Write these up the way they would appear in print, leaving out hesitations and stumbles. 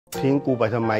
ทิ้งกูไปทำไม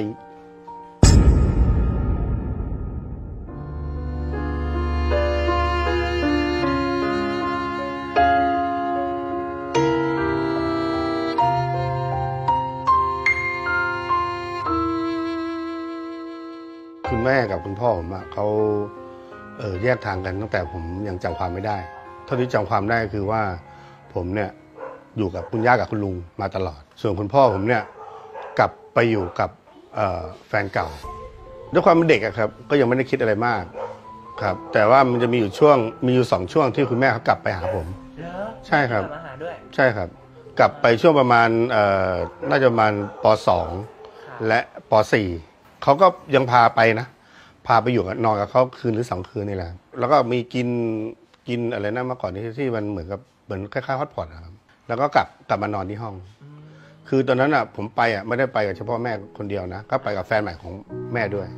คุณแม่กับคุณพ่อผมเขาแยกทางกันตั้งแต่ผมยังจำความไม่ได้เท่าที่จำความได้คือว่าผมเนี่ยอยู่กับคุณย่ากับคุณลุงมาตลอดส่วนคุณพ่อผมเนี่ยกลับไปอยู่กับแฟนเก่าด้วยความเป็นเด็กครับก็ยังไม่ได้คิดอะไรมากครับแต่ว่ามันจะมีอยู่2 ช่วงที่คุณแม่เขากลับไปหาผมใช่ครับใช่ครับกลับไปช่วงประมาณน่าจะประมาณป.2 และป.4 เขาก็ยังพาไปนะพาไปอยู่กับนอนกับเขาคืนหรือ2 คืนนี่แหละแล้วก็มีกินอะไรนะเมื่อก่อนที่มันเหมือนคล้ายๆฮอตพอตนะครับแล้วก็กลับมานอนที่ห้องคือตอนนั้นผมไปไม่ได้ไปกับเฉพาะแม่คนเดียวนะก็ไปกับแฟนใหม่ของแม่ด้วย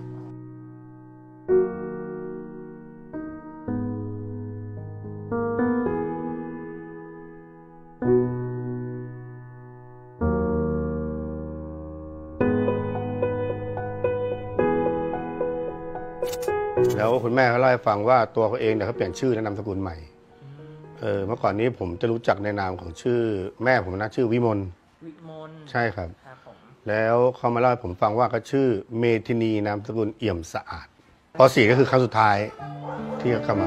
แล้วคุณแม่เขาเล่าให้ฟังว่าตัวเขาเองเนี่ยเขาเปลี่ยนชื่อและนามสกุลใหม่เมื่อก่อนนี้ผมจะรู้จักในนามของชื่อแม่ผมนะชื่อวิมลใช่ครับแล้วเขามาเล่าให้ผมฟังว่าเขาชื่อเมธินีนามสกุลเอี่ยมสะอาดป.4 ก็คือครั้งสุดท้ายที่เขาเข้ามา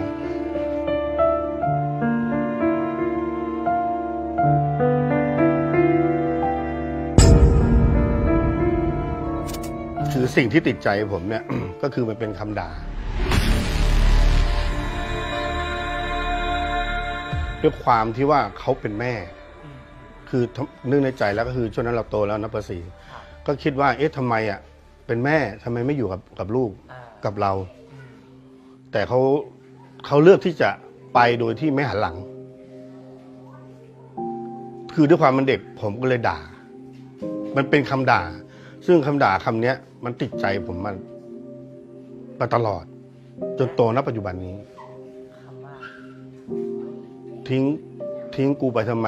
คือสิ่งที่ติดใจผมเนี่ย ก็คือมันเป็นคำด่าด้วยความที่ว่าเขาเป็นแม่คือนึกในใจแล้วก็คือช่วงนั้นเราโตแล้วนะป.4 ก็คิดว่าทำไมเป็นแม่ทำไมไม่อยู่กับลูกกับเราแต่เขาเลือกที่จะไปโดยที่ไม่หันหลังคือด้วยความเป็นเด็กผมก็เลยด่ามันเป็นคำด่าซึ่งคำด่าคำนี้มันติดใจผมมาตลอดจนโตณปัจจุบันนี้ทิ้งกูไปทำไม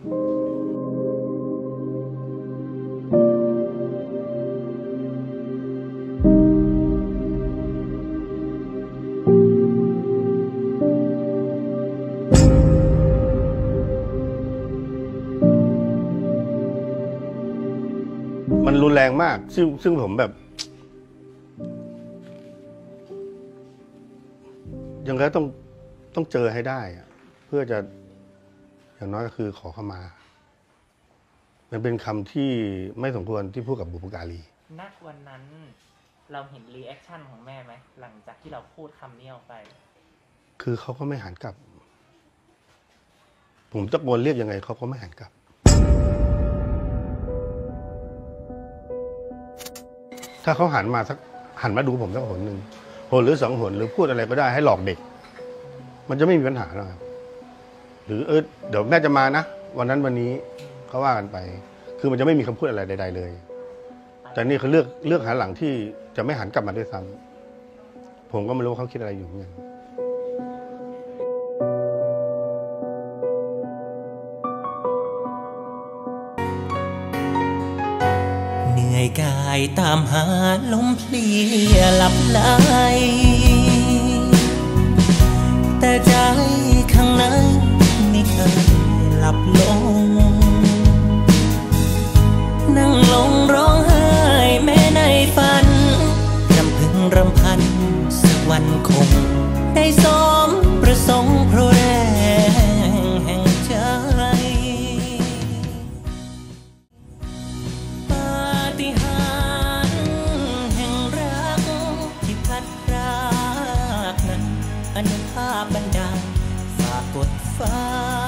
มันรุนแรงมากซึ่งผมแบบยังไงต้องเจอให้ได้เพื่อจะอย่างน้อยก็คือขอเข้ามามันเป็นคำที่ไม่สมควรที่พูดกับบุพการีณวันนั้นเราเห็นรีแอคชั่นของแม่ไหมหลังจากที่เราพูดคำนี้ออกไปคือเขาก็ไม่หันกลับผมตะโกนเรียกยังไงเขาก็ไม่หันกลับถ้าเขาหันมาดูผมสักหนหนึ่งหนหรือ2 หนหรือพูดอะไรก็ได้ให้หลอกเด็กมันจะไม่มีปัญหาหรอกครับหรือเดี๋ยวแม่จะมานะวันนั้นวันนี้เขาว่ากันไปคือมันจะไม่มีคำพูดอะไรใดๆเลยแต่นี่เขาเลือกหาหลังที่จะไม่หันกลับมาด้วยซ้ำผมก็ไม่รู้เขาคิดอะไรอยู่เหมือนกันเหนื่อยกายตามหาลมเพลียหลับไหลแต่ใจข้างในไม่เคยหลับลงนั่งลงร้องไห้แม้ในฝันรำพึงรำพันสักวันคงได้สมประสงค์เพราะแรงแห่งใจปาฏิหาริย์แห่งรักที่พัดพรากนั้นอนุภาพบันดาลฝากกดฟ้า